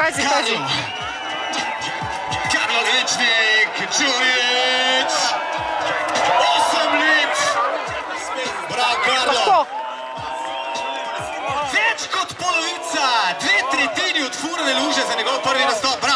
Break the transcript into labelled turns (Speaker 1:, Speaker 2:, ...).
Speaker 1: Pazi.
Speaker 2: Karlo Večnik, Čurić, 8 let. Bravo, Karlo. Več kot polovica, 2/3 od furne luže za njegov prvi nastop.